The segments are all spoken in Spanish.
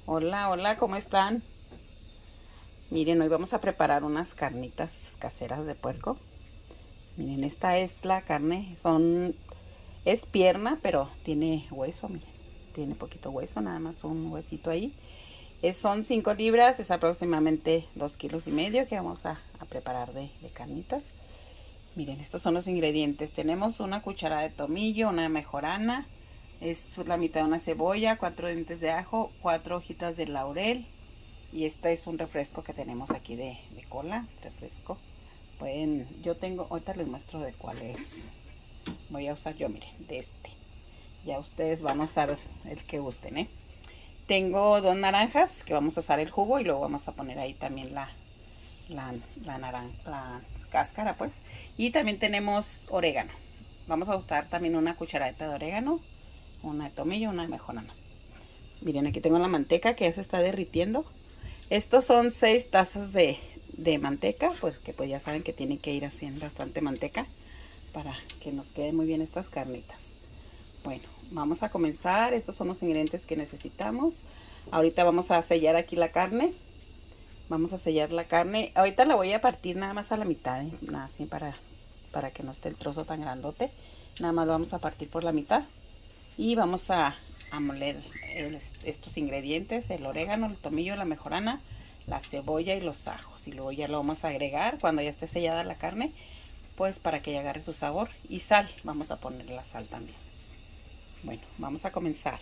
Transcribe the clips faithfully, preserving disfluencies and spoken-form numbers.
Hola, hola, ¿cómo están? Miren, hoy vamos a preparar unas carnitas caseras de puerco. Miren, esta es la carne, son, es pierna, pero tiene hueso, miren, tiene poquito hueso, nada más un huesito ahí. Es, son cinco libras, es aproximadamente dos kilos y medio que vamos a, a preparar de, de carnitas. Miren, estos son los ingredientes. Tenemos una cucharada de tomillo, una mejorana, es la mitad de una cebolla, cuatro dientes de ajo, cuatro hojitas de laurel. Y este es un refresco que tenemos aquí de, de cola, refresco. Pueden, yo tengo, ahorita les muestro de cuál es. Voy a usar yo, miren, de este. Ya ustedes van a usar el que gusten, ¿eh? Tengo dos naranjas que vamos a usar el jugo y luego vamos a poner ahí también la, la, la naranja, la cáscara, pues. Y también tenemos orégano. Vamos a usar también una cucharadita de orégano, una de tomillo, una de mejorana. Miren, aquí tengo la manteca que ya se está derritiendo. Estos son seis tazas de, de manteca, pues que pues ya saben que tienen que ir haciendo bastante manteca para que nos queden muy bien estas carnitas. Bueno, vamos a comenzar. Estos son los ingredientes que necesitamos. Ahorita vamos a sellar aquí la carne. Vamos a sellar la carne. Ahorita la voy a partir nada más a la mitad, ¿eh? Nada así para, para que no esté el trozo tan grandote. Nada más lo vamos a partir por la mitad. Y vamos a, a moler el, estos ingredientes, el orégano, el tomillo, la mejorana, la cebolla y los ajos. Y luego ya lo vamos a agregar cuando ya esté sellada la carne, pues para que ya agarre su sabor. Y sal, vamos a ponerle la sal también. Bueno, vamos a comenzar.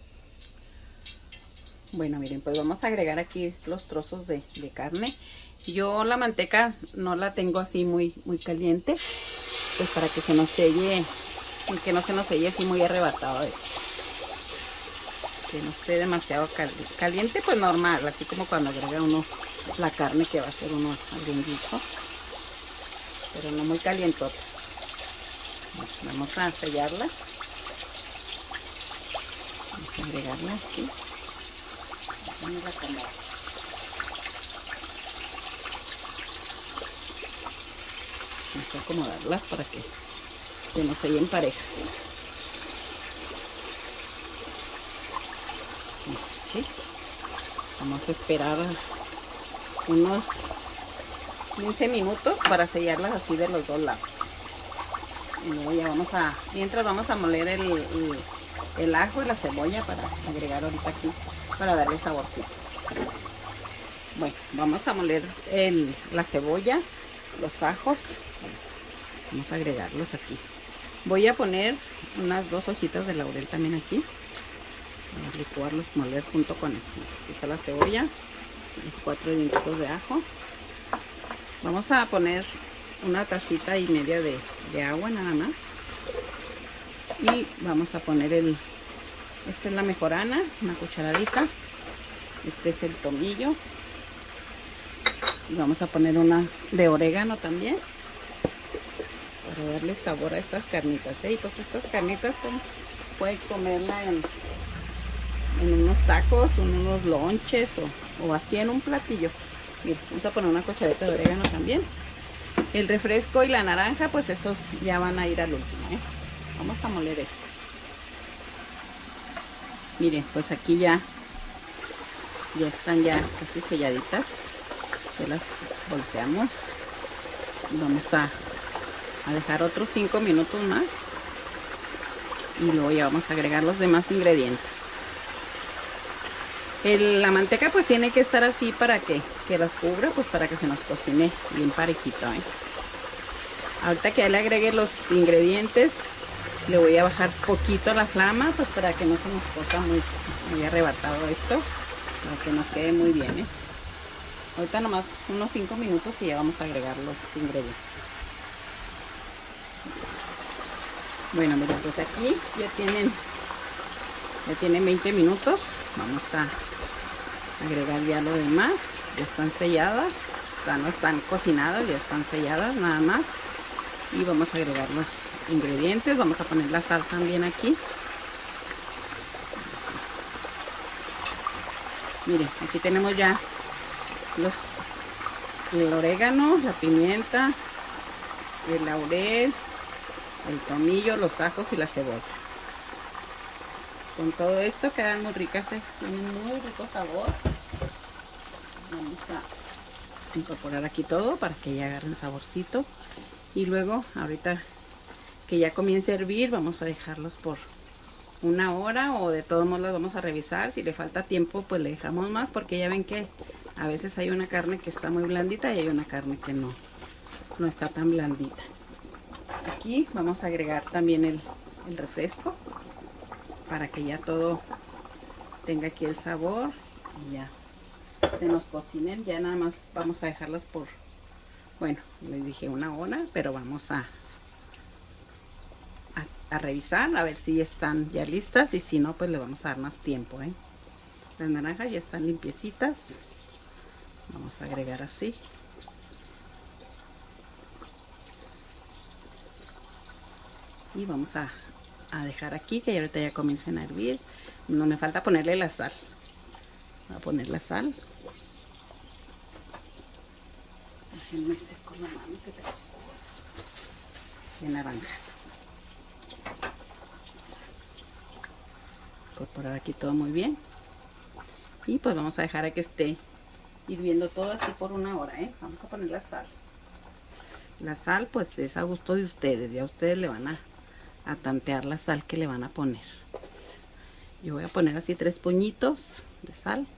Bueno, miren, pues vamos a agregar aquí los trozos de, de carne. Yo la manteca no la tengo así muy, muy caliente, pues para que se nos selle. Y que no se nos selle así muy arrebatado, ¿eh? Que no esté demasiado caliente, pues normal, así como cuando agrega uno la carne que va a hacer uno algún guiso, pero no muy calientota. Vamos a sellarla, vamos a agregarla aquí, vamos a acomodar. Vamos a acomodarlas para que se nos sellen parejas. ¿Sí? Vamos a esperar unos quince minutos para sellarlas así de los dos lados. Y luego ya vamos a, mientras vamos a moler el, el, el ajo y la cebolla para agregar ahorita aquí, para darle saborcito. Bueno, vamos a moler el, la cebolla, los ajos. Vamos a agregarlos aquí. Voy a poner unas dos hojitas de laurel también aquí. Voy a licuarlos, moler junto con esto. Aquí está la cebolla, los cuatro dientitos de ajo. Vamos a poner una tacita y media de, de agua nada más. Y vamos a poner el, esta es la mejorana, una cucharadita. Este es el tomillo. Y vamos a poner una de orégano también, para darle sabor a estas carnitas, ¿eh? Y pues estas carnitas como pueden comerla en, en unos tacos, en unos lonches o, o así en un platillo. Miren, vamos a poner una cucharadita de orégano también. El refresco y la naranja, pues esos ya van a ir al último, ¿eh? Vamos a moler esto. Miren, pues aquí ya, ya están ya casi selladitas. Ya las volteamos. Vamos a a dejar otros cinco minutos más y luego ya vamos a agregar los demás ingredientes. El, la manteca pues tiene que estar así para que, que las cubra, pues para que se nos cocine bien parejito, ¿eh? Ahorita que ya le agregue los ingredientes, le voy a bajar poquito la flama, pues para que no se nos cosa muy, muy arrebatado esto, para que nos quede muy bien, ¿eh? Ahorita nomás unos cinco minutos y ya vamos a agregar los ingredientes. Bueno, miren, pues aquí ya tienen ya tienen veinte minutos. Vamos a agregar ya lo demás. Ya están selladas, ya no están cocinadas, ya están selladas nada más. Y vamos a agregar los ingredientes. Vamos a poner la sal también aquí. Miren, aquí tenemos ya los el orégano, la pimienta, el laurel, el tomillo, los ajos y la cebolla. Con todo esto quedan muy ricas, ¿eh? Tienen muy rico sabor. Vamos a incorporar aquí todo para que ya agarren saborcito. Y luego, ahorita que ya comience a hervir, vamos a dejarlos por una hora, o de todos modos las vamos a revisar. Si le falta tiempo, pues le dejamos más, porque ya ven que a veces hay una carne que está muy blandita y hay una carne que no, no está tan blandita. Aquí vamos a agregar también el, el refresco para que ya todo tenga aquí el sabor y ya se nos cocinen. Ya nada más vamos a dejarlas por, bueno, les dije una hora, pero vamos a A, a revisar a ver si están ya listas, y si no, pues le vamos a dar más tiempo, ¿eh? Las naranjas ya están limpiecitas. Vamos a agregar así. Y vamos a, a dejar aquí que ahorita ya comiencen a hervir. No me falta ponerle la sal. Voy a poner la sal. Déjenme seco la mano que tengo de naranja. Incorporar aquí todo muy bien, y pues vamos a dejar a que esté hirviendo todo así por una hora, ¿eh? Vamos a poner la sal. La sal pues es a gusto de ustedes, ya ustedes le van a, a tantear la sal que le van a poner. Yo voy a poner así tres puñitos de sal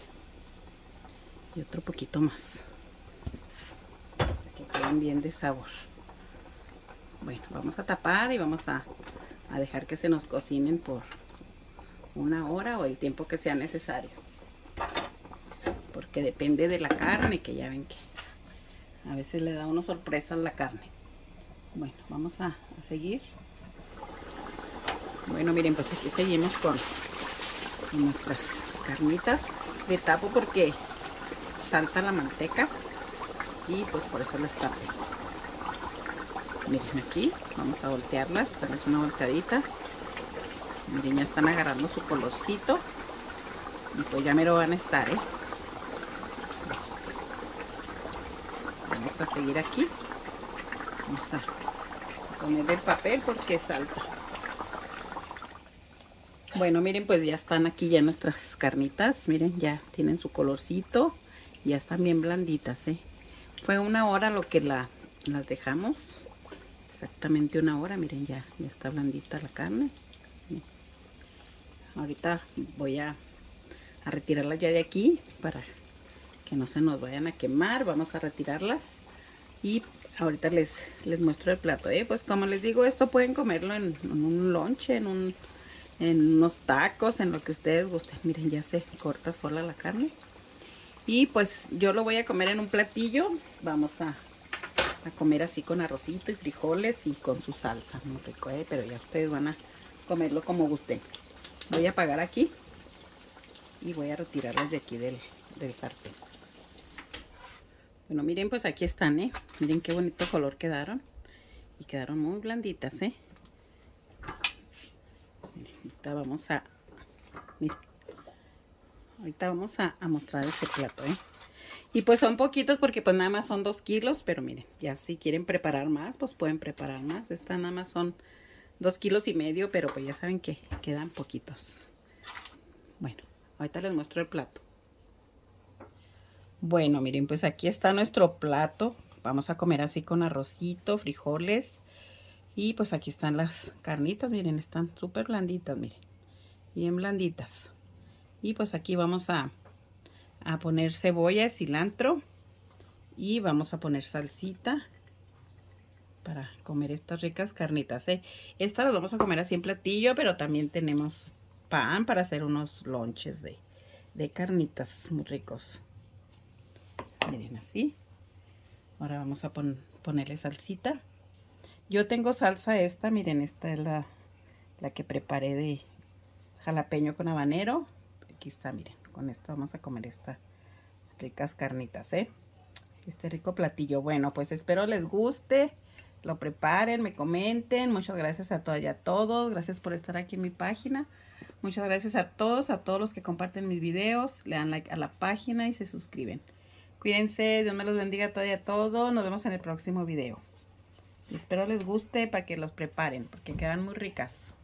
y otro poquito más para que queden bien de sabor. Bueno, vamos a tapar y vamos a, a dejar que se nos cocinen por una hora o el tiempo que sea necesario, porque depende de la carne, que ya ven que a veces le da una sorpresa a la carne. Bueno, vamos a, a seguir. Bueno, miren, pues aquí seguimos con, con nuestras carnitas. Le tapo porque salta la manteca y pues por eso les tapé. Miren, aquí vamos a voltearlas, darles una volteadita. Miren, ya están agarrando su colorcito y pues ya me lo van a estar, ¿eh? Vamos a seguir aquí. Vamos a poner el papel porque salta. Bueno, miren, pues ya están aquí ya nuestras carnitas. Miren, ya tienen su colorcito. Ya están bien blanditas, ¿eh? Fue una hora lo que la, las dejamos. Exactamente una hora. Miren, ya, ya está blandita la carne. Ahorita voy a, a retirarlas ya de aquí para que no se nos vayan a quemar. Vamos a retirarlas y ahorita les, les muestro el plato, ¿eh? Pues como les digo, esto pueden comerlo en, en un lonche, en, un, en unos tacos, en lo que ustedes gusten. Miren, ya se corta sola la carne. Y pues yo lo voy a comer en un platillo. Vamos a, a comer así con arrocito y frijoles y con su salsa. Muy rico, ¿eh? Pero ya ustedes van a comerlo como gusten. Voy a apagar aquí y voy a retirarlas de aquí del, del sartén. Bueno, miren, pues aquí están, ¿eh? Miren qué bonito color quedaron. Y quedaron muy blanditas, ¿eh? Miren, ahorita vamos a... Miren, ahorita vamos a, a mostrar este plato, ¿eh? Y pues son poquitos porque pues nada más son dos kilos. Pero miren, ya si quieren preparar más, pues pueden preparar más. Esta nada más son dos kilos y medio, pero pues ya saben que quedan poquitos. Bueno, ahorita les muestro el plato. Bueno, miren, pues aquí está nuestro plato. Vamos a comer así con arrocito, frijoles. Y pues aquí están las carnitas, miren, están súper blanditas, miren. Bien blanditas. Y pues aquí vamos a, a poner cebolla, cilantro. Y vamos a poner salsita para comer estas ricas carnitas, ¿eh? Estas las vamos a comer así en platillo, pero también tenemos pan para hacer unos lonches de, de carnitas muy ricos. Miren, así. Ahora vamos a pon, ponerle salsita. Yo tengo salsa esta, miren, esta es la, la que preparé de jalapeño con habanero. Aquí está, miren, con esto vamos a comer estas ricas carnitas, ¿eh? Este rico platillo. Bueno, pues espero les guste. Lo preparen, me comenten. Muchas gracias a todas y a todos. Gracias por estar aquí en mi página. Muchas gracias a todos, a todos los que comparten mis videos. Le dan like a la página y se suscriben. Cuídense, Dios me los bendiga a todas y a todos. Nos vemos en el próximo video. Y espero les guste para que los preparen, porque quedan muy ricas.